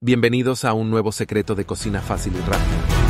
Bienvenidos a un nuevo secreto de cocina fácil y rápido.